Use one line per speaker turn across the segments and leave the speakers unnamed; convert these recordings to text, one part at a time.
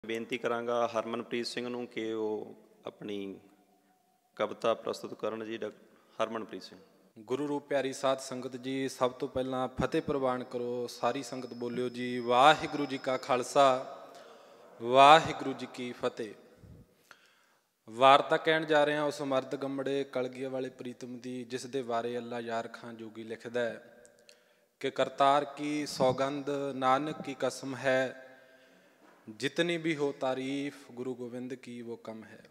ਬੇਨਤੀ ਕਰਾਂਗਾ ਹਰਮਨਪ੍ਰੀਤ ਸਿੰਘ ਨੂੰ ਕਿ ਉਹ ਆਪਣੀ ਕਵਿਤਾ ਪ੍ਰਸਤੁਤ ਕਰਨ ਜੀ। ਹਰਮਨਪ੍ਰੀਤ ਸਿੰਘ।
ਗੁਰੂ ਰੂਪ ਪਿਆਰੀ ਸਾਧ ਸੰਗਤ ਜੀ, ਸਭ ਤੋਂ ਪਹਿਲਾਂ ਫਤਿਹ ਪ੍ਰਵਾਨ ਕਰੋ। ਸਾਰੀ ਸੰਗਤ ਬੋਲਿਓ ਜੀ, ਵਾਹਿਗੁਰੂ ਜੀ ਕਾ ਖਾਲਸਾ, ਵਾਹਿਗੁਰੂ ਜੀ ਕੀ ਫਤਿਹ। ਵਾਰਤਾ ਕਹਿਣ ਜਾ ਰਹੇ ਹਾਂ ਉਸ ਮਰਦ ਗੰਮੜੇ ਕਲਗੀਆਂ ਵਾਲੇ ਪ੍ਰੀਤਮ ਦੀ, ਜਿਸ ਦੇ ਬਾਰੇ ਅੱਲਾ ਯਾਰ ਖਾਂ ਜੋਗੀ ਲਿਖਦਾ ਹੈ ਕਿ ਕਰਤਾਰ ਕੀ ਸੌਗੰਧ ਨਾਨਕ की कसम है, जितनी भी हो तारीफ गुरु गोविंद की वो कम है।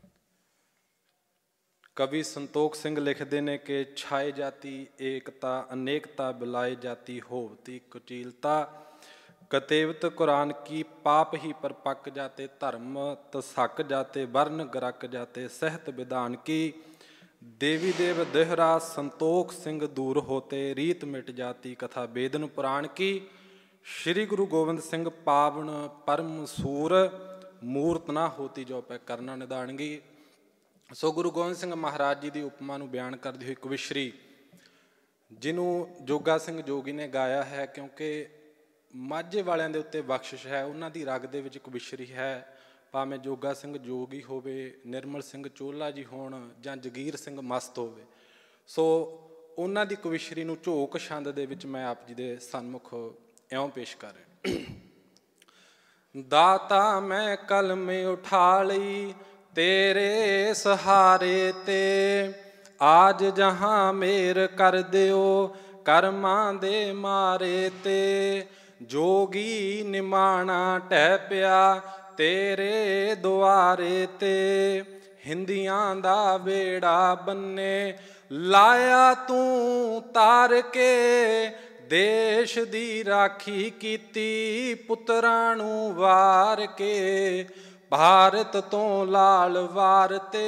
कवि संतोख सिंह लिखते ने कि छाए जाती एकता अनेकता बुलाए जाती होवती कुचीलता, कतेवत कुरान की पाप ही पर पक जाते धर्म तसक जाते वर्ण गरक जाते सहत विधान की, देवी देव देहरा संतोख सिंह दूर होते रीत मिट जाती कथा वेदन पुराण की, श्री गुरु गोविंद सिंह पावन परम सूर मूर्त ना होती जो पै करना निदानगी। सो गुरु गोविंद सिंह महाराज जी की उपमा ਨੂੰ ਬਿਆਨ ਕਰਦੀ ਹੋਈ ਕਵਿਸ਼ਰੀ, ਜਿਹਨੂੰ ਜੋਗਾ ਸਿੰਘ ਜੋਗੀ ਨੇ ਗਾਇਆ ਹੈ, ਕਿਉਂਕਿ ਮਾਝੇ ਵਾਲਿਆਂ ਦੇ ਉੱਤੇ ਬਖਸ਼ਿਸ਼ ਹੈ, ਉਹਨਾਂ ਦੀ ਰਗ ਦੇ ਵਿੱਚ ਕਵਿਸ਼ਰੀ ਹੈ। ਭਾਵੇਂ ਜੋਗਾ ਸਿੰਘ ਜੋਗੀ ਹੋਵੇ, ਨਿਰਮਲ ਸਿੰਘ ਚੋਲਾ ਜੀ ਹੋਣ ਜਾਂ ਜਗੀਰ ਸਿੰਘ ਮਸਤ ਹੋਵੇ, ਸੋ ਉਹਨਾਂ ਦੀ ਕਵਿਸ਼ਰੀ ਨੂੰ ਝੋਕ ਛੰਦ ਦੇ ਵਿੱਚ ਮੈਂ ਆਪ ਜੀ ਦੇ ਸਨਮੁਖ ਇਉਂ ਪੇਸ਼ ਕਰ ਰਿਹਾ। ਦਾਤਾ ਮੈਂ ਕਲਮ ਉਠਾ ਲਈ ਤੇਰੇ ਸਹਾਰੇ ਤੇ, ਆਜ ਜਹਾਂ ਮੇਰ ਕਰ ਦਿਓ ਕਰਮਾਂ ਦੇ ਮਾਰੇ ਤੇ, ਜੋਗੀ ਨਿਮਾਣਾ ਟਹਿ ਪਿਆ ਤੇਰੇ ਦੁਆਰੇ ਤੇ, ਹਿੰਦੀਆਂ ਦਾ ਵੇੜਾ ਬੰਨੇ ਲਾਇਆ ਤੂੰ ਤਾਰ ਕੇ, ਦੇਸ਼ ਦੀ ਰਾਖੀ ਕੀਤੀ ਪੁੱਤਰਾਂ ਨੂੰ ਵਾਰ ਕੇ, ਭਾਰਤ ਤੋਂ ਲਾਲ ਵਾਰ ਤੇ,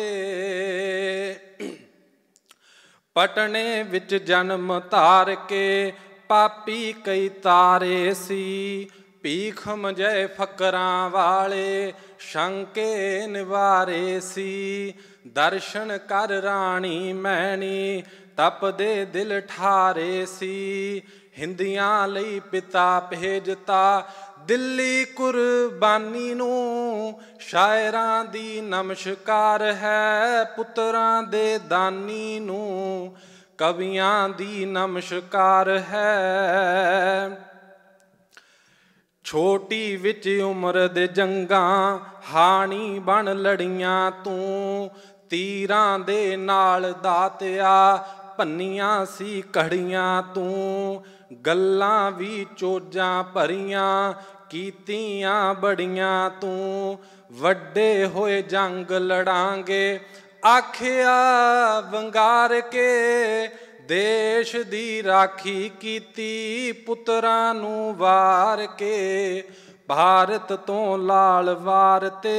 ਪਟਨੇ ਵਿੱਚ ਜਨਮ ਧਾਰ ਕੇ ਪਾਪੀ ਕਈ ਤਾਰੇ ਸੀ, ਭੀਖ ਮੰਜੈ ਫਕਰਾਂ ਵਾਲੇ ਸ਼ੰਕੇ ਨਿਵਾਰੇ ਸੀ, ਦਰਸ਼ਨ ਕਰ ਰਾਣੀ ਮੈਣੀ ਤਪਦੇ ਦਿਲ ਠਾਰੇ ਸੀ, ਹਿੰਦੀਆਂ ਲਈ ਪਿਤਾ ਭੇਜਤਾ ਦਿੱਲੀ ਕੁਰਬਾਨੀ ਨੂੰ, ਸ਼ਾਇਰਾਂ ਦੀ ਨਮਸਕਾਰ ਹੈ ਪੁੱਤਰਾਂ ਦੇ ਦਾਨੀ ਨੂੰ, ਕਵੀਆਂ ਦੀ ਨਮਸਕਾਰ ਹੈ। ਛੋਟੀ ਵਿੱਚ ਉਮਰ ਦੇ ਜੰਗਾਂ ਹਾਣੀ ਬਣ ਲੜੀਆਂ ਤੂੰ, ਤੀਰਾਂ ਦੇ ਨਾਲ ਦਾਤਿਆ ਭੰਨੀਆਂ ਸੀ ਕੜੀਆਂ ਤੂੰ, ਗੱਲਾਂ ਵੀ ਚੋਜਾਂ ਭਰੀਆਂ ਕੀਤੀਆਂ ਬੜੀਆਂ ਤੂੰ, ਵੱਡੇ ਹੋਏ ਜੰਗ ਲੜਾਂਗੇ ਆਖਿਆ ਵੰਗਾਰ ਕੇ, ਦੇਸ਼ ਦੀ ਰਾਖੀ ਕੀਤੀ ਪੁੱਤਰਾਂ ਨੂੰ ਵਾਰ ਕੇ, ਭਾਰਤ ਤੋਂ ਲਾਲ ਵਾਰ ਤੇ,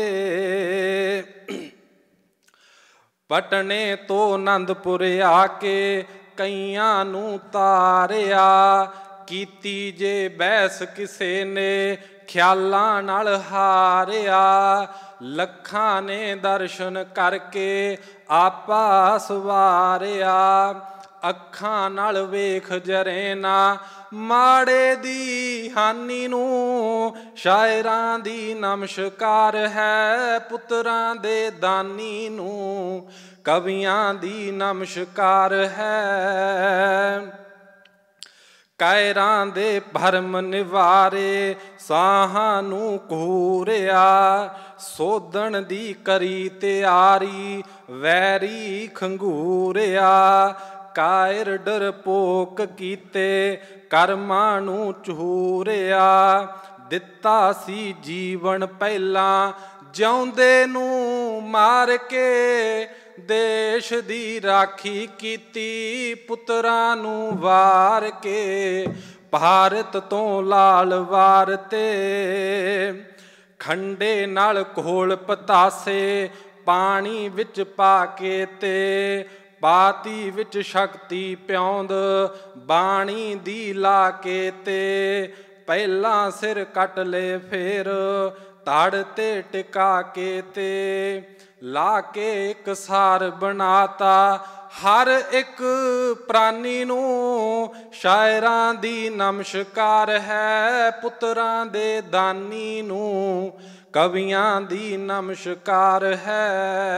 ਪਟਨੇ ਤੋਂ ਆਨੰਦਪੁਰ ਆ ਕੇ ਕਈਆਂ ਨੂੰ ਤਾਰਿਆ, ਕੀਤੀ ਜੇ ਬਹਿਸ ਕਿਸੇ ਨੇ ਖਿਆਲਾਂ ਨਾਲ ਹਾਰਿਆ, ਲੱਖਾਂ ਨੇ ਦਰਸ਼ਨ ਕਰਕੇ ਆਪਾ ਸਵਾਰਿਆ, ਅੱਖਾਂ ਨਾਲ ਵੇਖ ਜਰੇ ਨਾ ਮਾੜੇ ਦੀ ਹਾਨੀ ਨੂੰ, ਸ਼ਾਇਰਾਂ ਦੀ ਨਮਸਕਾਰ ਹੈ ਪੁੱਤਰਾਂ ਦੇ ਦਾਨੀ ਨੂੰ, ਕਵੀਆਂ ਦੀ ਨਮਸਕਾਰ ਹੈ। ਕਾਇਰਾਂ ਦੇ ਭਰਮ ਨਿਵਾਰੇ ਸਾਹਾਂ ਨੂੰ ਘੂਰਿਆ, ਸੋਧਣ ਦੀ ਕਰੀ ਤਿਆਰੀ ਵੈਰੀ ਖੰਗੂਰਿਆ, ਕਾਇਰ ਡਰਪੋਕ ਕੀਤੇ ਕਰਮਾਂ ਨੂੰ ਚੂਰਿਆ, ਦਿੱਤਾ ਸੀ ਜੀਵਨ ਪਹਿਲਾਂ ਜਿਉਂਦੇ ਨੂੰ ਮਾਰ ਕੇ, ਦੇਸ਼ ਦੀ ਰਾਖੀ ਕੀਤੀ ਪੁੱਤਰਾਂ ਨੂੰ ਵਾਰ ਕੇ, ਭਾਰਤ ਤੋਂ ਲਾਲ ਵਾਰ ਤੇ, ਖੰਡੇ ਨਾਲ ਘੋਲ ਪਤਾਸੇ ਪਾਣੀ ਵਿੱਚ ਪਾ ਕੇ ਤੇ, ਪਾਤੀ ਵਿੱਚ ਸ਼ਕਤੀ ਪਿਉਂਦ ਬਾਣੀ ਦੀ ਲਾ ਕੇ ਤੇ, ਪਹਿਲਾਂ ਸਿਰ ਕੱਟ ਲੈ ਫੇਰ ਧੜ ਤੇ ਟਿਕਾ ਕੇ ਤੇ, ਲਾ ਕੇ ਇੱਕ ਸਾਰ ਬਣਾਤਾ ਹਰ ਇੱਕ ਪ੍ਰਾਨੀ ਨੂੰ, ਸ਼ਾਇਰਾਂ ਦੀ ਨਮਸਕਾਰ ਹੈ ਪੁੱਤਰਾਂ ਦੇ ਦਾਨੀ ਨੂੰ, ਕਵੀਆਂ ਦੀ ਨਮਸਕਾਰ ਹੈ।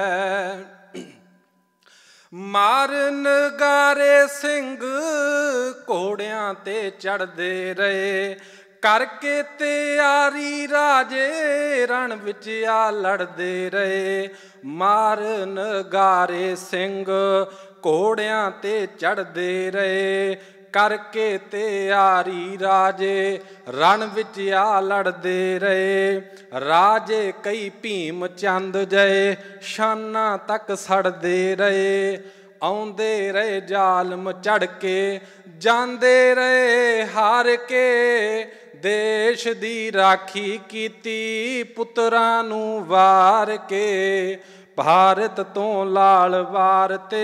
ਮਾਰ ਨਗਾਰੇ ਸਿੰਘ ਘੋੜਿਆਂ ਤੇ ਚੜ੍ਹਦੇ ਰਹੇ, ਕਰਕੇ ਤਿਆਰੀ ਰਾਜੇ ਰਣ ਵਿੱਚ ਆ ਲੜਦੇ ਰਹੇ। ਮਾਰ ਨਗਾਰੇ ਸਿੰਘ ਘੋੜਿਆਂ ਤੇ ਚੜ੍ਹਦੇ ਰਹੇ, ਕਰਕੇ ਤਿਆਰੀ ਰਾਜੇ ਰਣ ਵਿੱਚ ਆ ਲੜਦੇ ਰਹੇ। ਰਾਜੇ ਕਈ ਭੀਮ ਚੰਦ ਜਏ ਸ਼ਾਨਾਂ ਤੱਕ ਸੜਦੇ ਰਹੇ। ਆਉਂਦੇ ਰਹੇ ਜ਼ਾਲਮ ਚੜ੍ਹ ਕੇ, ਜਾਂਦੇ ਰਹੇ ਹਾਰ ਕੇ। ਦੇਸ਼ ਦੀ ਰਾਖੀ ਕੀਤੀ ਪੁੱਤਰਾਂ ਨੂੰ ਵਾਰ ਕੇ, ਭਾਰਤ ਤੋਂ ਲਾਲ ਵਾਰ ਤੇ।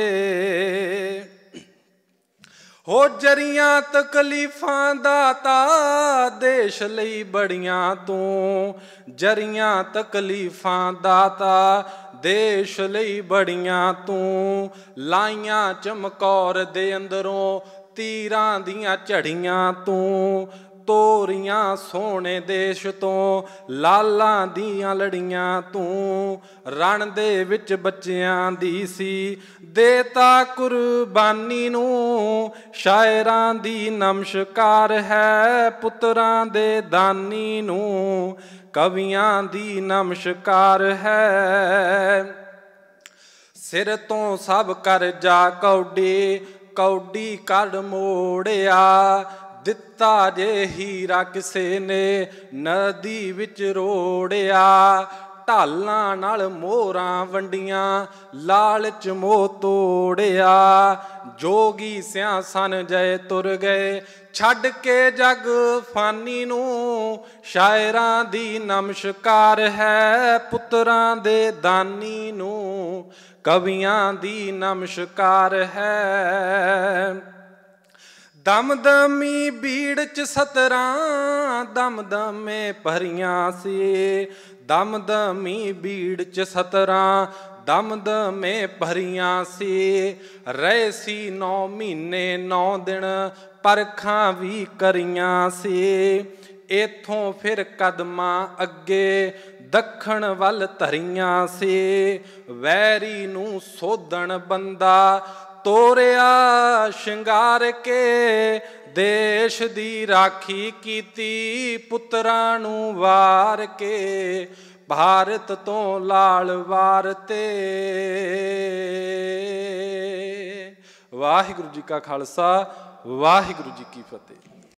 ਹੋ ਜਰੀਆਂ ਤਕਲੀਫਾਂ ਦਾਤਾ ਦੇਸ਼ ਲਈ ਬੜੀਆਂ ਤੂੰ, ਜਰੀਆਂ ਤਕਲੀਫਾਂ ਦਾਤਾ ਦੇਸ਼ ਲਈ ਬੜੀਆਂ ਤੂੰ। ਲਾਈਆਂ ਚਮਕੌਰ ਦੇ ਅੰਦਰੋਂ ਤੀਰਾਂ ਦੀਆਂ ਝੜੀਆਂ ਤੂੰ, ਤੋਰੀਆਂ ਸੋਹਣੇ ਦੇਸ਼ ਤੋਂ ਲਾਲਾਂ ਦੀਆਂ ਲੜੀਆਂ ਤੂੰ। ਰਣ ਦੇ ਵਿੱਚ ਬੱਚਿਆਂ ਦੀ ਸੀ ਦੇਤਾ ਕੁਰਬਾਨੀ ਨੂੰ, ਸ਼ਾਇਰਾਂ ਦੀ ਨਮਸਕਾਰ ਹੈ ਪੁੱਤਰਾਂ ਦੇ ਦਾਨੀ ਨੂੰ, ਕਵੀਆਂ ਦੀ ਨਮਸਕਾਰ ਹੈ। ਸਿਰ ਤੋਂ ਸਭ ਕਰਜ਼ਾ ਕੌਡੀ, ਕੌਡੀ ਕੱਢ ਮੋੜਿਆ। ਦਿੱਤਾ ਜੇ ਹੀਰਾ ਕਿਸੇ ਨੇ ਨਦੀ ਵਿੱਚ ਰੋੜਿਆ। ਢਾਲਾਂ ਨਾਲ ਮੋਹਰਾਂ ਵੰਡੀਆਂ ਲਾਲਚ ਮੋਹ ਤੋੜਿਆ। ਜੋਗੀ ਸਿਆਂ ਸੰਜੈ ਤੁਰ ਗਏ ਛੱਡ ਕੇ ਜਗ ਫਾਨੀ ਨੂੰ, ਸ਼ਾਇਰਾਂ ਦੀ ਨਮਸਕਾਰ ਹੈ ਪੁੱਤਰਾਂ ਦੇ ਦਾਨੀ ਨੂੰ, ਕਵੀਆਂ ਦੀ ਨਮਸਕਾਰ ਹੈ। ਦਮਦਮੀ ਬੀੜ 'ਚ ਸਤਰਾਂ ਦਮਦਮੇ ਭਰੀਆਂ ਸੀ, ਦਮਦਮੀ ਬੀੜ 'ਚ ਸਤਰਾਂ ਦਮਦਮੇ ਭਰੀਆਂ ਸੀ। ਰਹੇ ਸੀ 9 ਮਹੀਨੇ 9 ਦਿਨ ਪਰਖਾਂ ਵੀ ਕਰੀਆਂ ਸੀ। ਇੱਥੋਂ ਫਿਰ ਕਦਮਾਂ ਅੱਗੇ ਦੱਖਣ ਵੱਲ ਧਰੀਆਂ ਸੀ। ਵੈਰੀ ਨੂੰ ਸੋਧਣ ਬੰਦਾ ਤੋਰਿਆ ਸ਼ਿੰਗਾਰ ਕੇ, ਦੇਸ਼ ਦੀ ਰਾਖੀ ਕੀਤੀ ਪੁੱਤਰਾਂ ਨੂੰ ਵਾਰ ਕੇ, ਭਾਰਤ ਤੋਂ ਲਾਲ ਵਾਰ ਤੇ। ਵਾਹਿਗੁਰੂ ਜੀ ਕਾ ਖਾਲਸਾ, ਵਾਹਿਗੁਰੂ ਜੀ ਕੀ ਫਤਿਹ।